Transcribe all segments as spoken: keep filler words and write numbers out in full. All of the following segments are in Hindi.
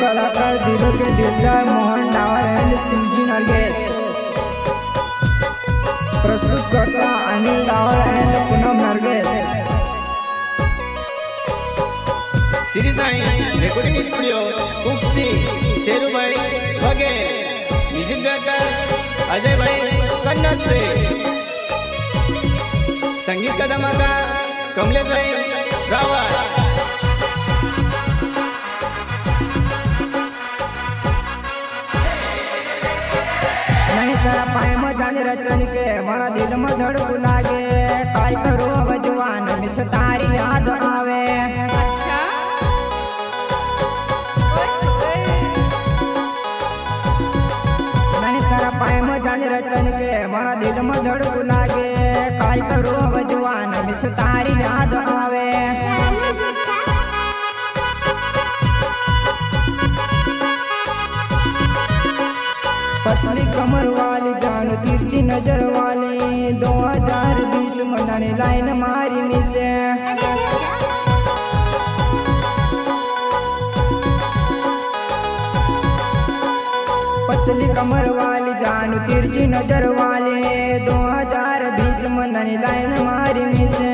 कलाकार दिलों के दिलदार मोहन डावर एंड सिंजी नरगेश, प्रस्तुत करता Anil Dawar and Poonam Nargesh. Shri Sai recording studio Kukshi Sheru भाई वगैरह, म्यूजिक डायरेक्टर अजय भाई कन्नड़ से, संगीत का धमाका कमलेश भाई रावत। नहीं तेरा पाए में जाने रचन के हमारा दिल में धड़क लागे, काय करो अब जवान मिस तारी याद आवे। नहीं तेरा पाए में जाने रचन के हमारा दिल में धड़क लागे, काय करो अब जवान मिस तारी याद आवे। पतली कमर वाली जान तिरछी नजर वाली, दो हजार बीस मनाने लाइन मारी मिसे। पतली कमर वाली जान तिरछी नजर वाली, दो हजार बीस मनाने लाइन मारी मिसे।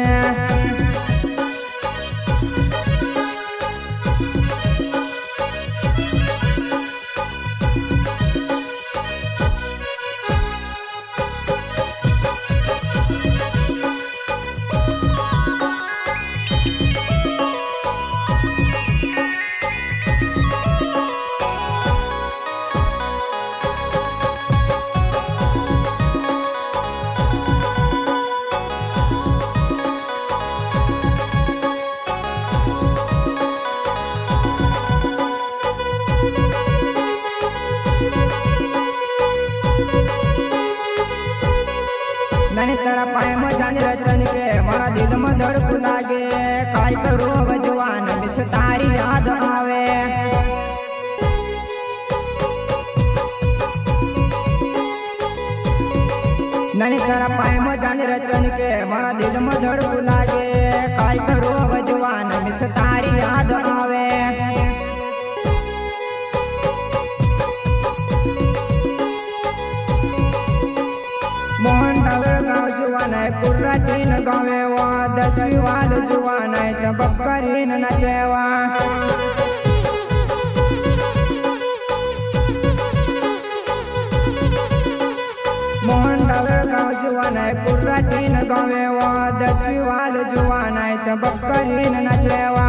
नहीं तेरा पाए में जाने रचन के हमारा दिल में धड़क लागे, काय करो अब जवान मिस तारी याद आवे। नहीं तेरा पाए में जाने रचन के हमारा दिल में धड़क लागे, काय करो अब जवान मिस तारी याद आवे। मोहन डावर गाँव जुआन है कुर्राटीन गावे वा, दसवीं वाल जुआन है तो बकरीन नचेवा। मोहन डावर गाँव जुआन है कुर्राटीन गावे वा, दसवीं वाल जुआन है तो बकरीन नचेवा।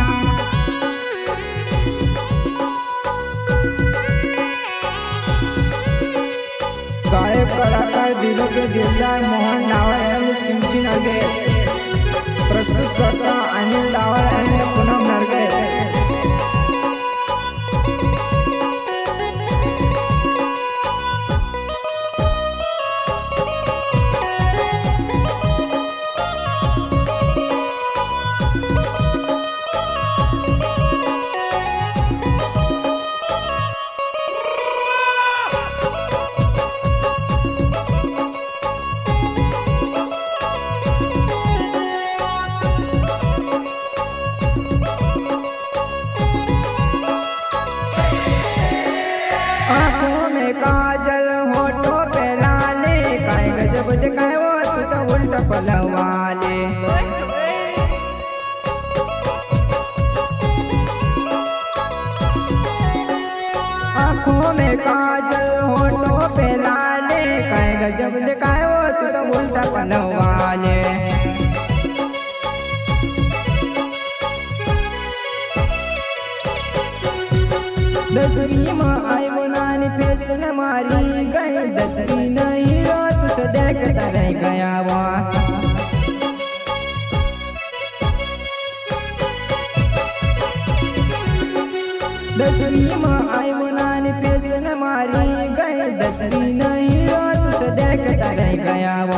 गायक कलाकार दिलों के दिलदार मोहन डावर एंड सिंजी नरगेश, प्रस्तुत करता अनिल डावर एंड पूनम नरगेश। आँखों में काजल होठों पे लाले, काय गजब दिखाए वो तू तो उल्टा पलवाले। आँखों में काजल होठों पे लाले, काय गजब दिखाए वो तू तो उल्टा पलवाले। दसवीं में आई बुनानी फेस न मारी गई, दसवीं नहीं रो तुझे देखता रह गया वो। दसवीं में आई बुनानी फेस न मारी गई, दसवीं नहीं रो तुझे देखता रह गया वो।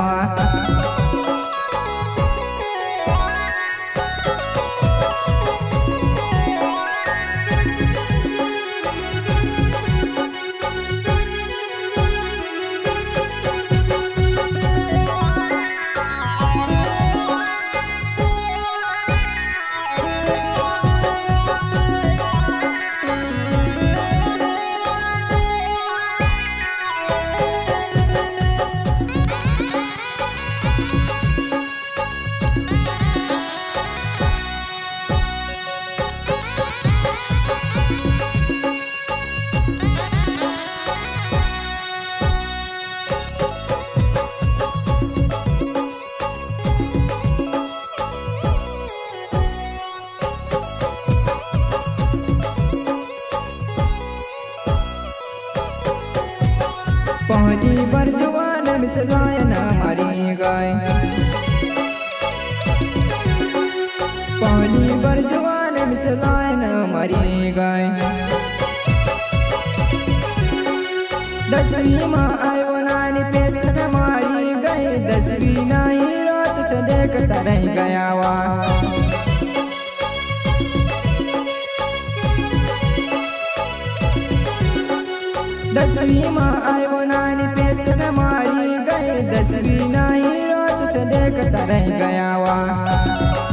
मिसलाय न मरी गए पहली बार जवान मिसलाय न मरी गए दसवीं माँ आयो नानी पेशन मारी गए दसवीं नहीं रात से देखता रह गया वा दसवीं माँ आयो नानी पेशन मारी गए दसवीं नहीं रात से देखता रह गया वा